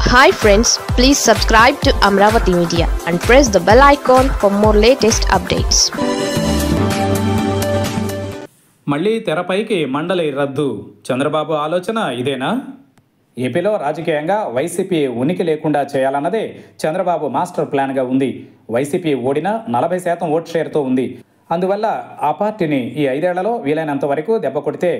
Hi friends, please subscribe to Amravati Media and press the bell icon for more latest updates. మళ్ళీ తెరపైకి మండలి రద్దు. చంద్రబాబు ఆలోచన ఇదేనా? ఏపీలో రాజకీయంగా వైసీపీ ఉనికి లేకుండా చేయాలన్నదే చంద్రబాబు మాస్టర్ ప్లాన్గా ఉంది. వైసీపీ ఓడినా 40% ఓట్ షేర్తో ఉంది. అందువల్ల ఆ పార్టీని ఈ 5 ఏళ్లలో వీలైనంత వరకు దెబ్బ కొడితే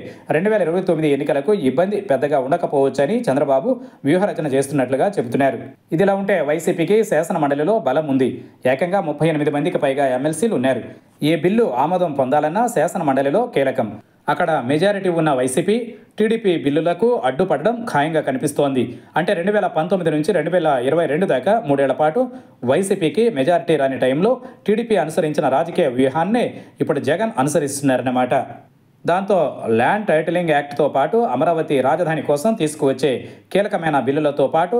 2029 ఎన్నికలకు ఇబ్బంది పెద్దగా ఉండకపోవచ్చని చంద్రబాబు వ్యూహరచన చేస్తున్నట్లుగా చెబుతున్నారు. ఇదిలా ఉంటే వైసీపీకి శాసన మండలిలో బలం ఉంది. ఏకంగా 38 మందికి పైగా ఎమ్మెల్సీలు ఉన్నారు. ఏ బిల్లు ఆమోదం పొందాలన్నా శాసన మండలిలో కీలకం. అక్కడ మెజారిటీ ఉన్న వైసీపీ, టీడీపీ బిల్లులకు అడ్డుపడడం ఖాయంగా కనిపిస్తోంది. అంటే 2019 నుంచి 2022 దాకా 3 ఏళ్ల పాటు వైసీపీకి మెజారిటీ రాని టైంలో టీడీపీ అనుసరించిన రాజకీయ వ్యూహాన్నే ఇప్పుడు జగన్ అనుసరిస్తున్నారన్నమాట. దాంతో ల్యాండ్ టైటిలింగ్ యాక్ట్తో పాటు అమరావతి రాజధాని కోసం తీసుకువచ్చే కీలకమైన బిల్లులతో పాటు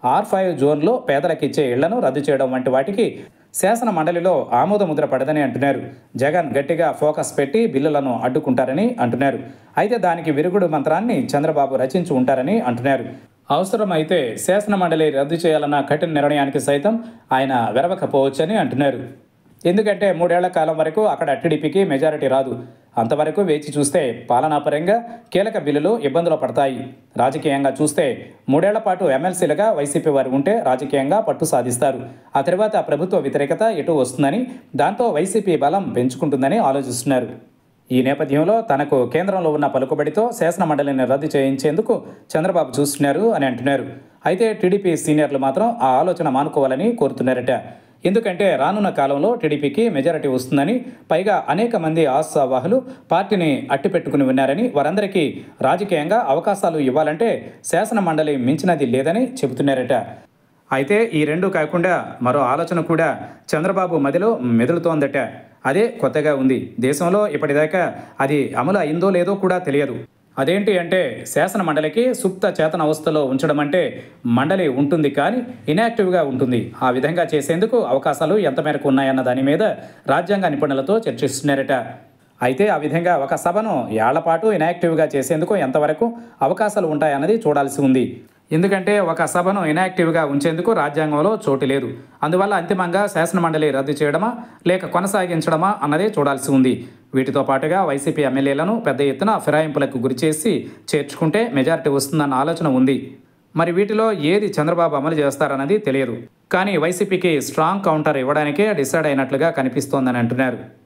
R5 జోన్లో పేదలకిచ్చే ఇళ్లను రద్దు చేయడం వంటి వాటికి శాసన మండలిలో ఆమోద ముద్ర పడదని అంటున్నారు. జగన్ గట్టిగా ఫోకస్ పెట్టి బిల్లులను అడ్డుకుంటారని అంటున్నారు. అయితే దానికి విరుగుడు మంత్రాన్ని చంద్రబాబు రచించి ఉంటారని అంటున్నారు. అవసరమైతే శాసన మండలి రద్దు చేయాలన్న కఠిన నిర్ణయానికి సైతం ఆయన వెరవకపోవచ్చని అంటున్నారు. ఎందుకంటే 3 ఏళ్ల కాలం వరకు అక్కడ టీడీపీకి మెజారిటీ రాదు. అంతవరకు వేచి చూస్తే పాలనాపరంగా కీలక బిల్లులు ఇబ్బందులు పడతాయి. రాజకీయంగా చూస్తే 3 ఏళ్ల పాటు ఎమ్మెల్సీలుగా వైసీపీ వారు ఉంటే రాజకీయంగా పట్టు సాధిస్తారు. ఆ తర్వాత ప్రభుత్వ వ్యతిరేకత ఎటు వస్తుందని, దాంతో వైసీపీ బలం పెంచుకుంటుందని ఆలోచిస్తున్నారు. ఈ నేపథ్యంలో తనకు కేంద్రంలో ఉన్న పలుకుబడితో శాసన మండలిని రద్దు చేయించేందుకు చంద్రబాబు చూస్తున్నారు అని అంటున్నారు. అయితే టీడీపీ సీనియర్లు మాత్రం ఆ ఆలోచన మానుకోవాలని కోరుతున్నారట. ఎందుకంటే రానున్న కాలంలో టీడీపీకి మెజారిటీ వస్తుందని, పైగా అనేక మంది ఆశావాహులు పార్టీని అట్టిపెట్టుకుని ఉన్నారని, వారందరికీ రాజకీయంగా అవకాశాలు ఇవ్వాలంటే శాసన మండలి మించినది లేదని చెబుతున్నారట. అయితే ఈ రెండు కాకుండా మరో ఆలోచన కూడా చంద్రబాబు మదిలో మెదులుతోందట. అదే కొత్తగా ఉంది. దేశంలో ఇప్పటిదాకా అది అమలు అయిందో లేదో కూడా తెలియదు. అదేంటి అంటే శాసన మండలికి సుప్త చేతన అవస్థలో ఉంచడం. అంటే మండలి ఉంటుంది కానీ ఇన్యాక్టివ్గా ఉంటుంది. ఆ విధంగా చేసేందుకు అవకాశాలు ఎంత మేరకు ఉన్నాయన్న దాని మీద రాజ్యాంగ నిపుణులతో చర్చిస్తున్నారట. అయితే ఆ విధంగా ఒక సభను ఏళ్లపాటు ఇన్యాక్టివ్గా చేసేందుకు ఎంతవరకు అవకాశాలు ఉంటాయన్నది చూడాల్సి ఉంది. ఎందుకంటే ఒక సభను ఇన్యాక్టివ్గా ఉంచేందుకు రాజ్యాంగంలో చోటు లేదు. అందువల్ల అంతిమంగా శాసన మండలి రద్దు చేయడమా లేక కొనసాగించడమా అన్నదే చూడాల్సి ఉంది. వీటితో పాటుగా వైసీపీ ఎమ్మెల్యేలను పెద్ద ఎత్తున ఫిరాయింపులకు గురిచేసి చేర్చుకుంటే మెజారిటీ వస్తుందన్న ఆలోచన ఉంది. మరి వీటిలో ఏది చంద్రబాబు అమలు చేస్తారన్నది తెలియదు. కానీ వైసీపీకి స్ట్రాంగ్ కౌంటర్ ఇవ్వడానికే డిసైడ్ అయినట్లుగా కనిపిస్తోందని అంటున్నారు.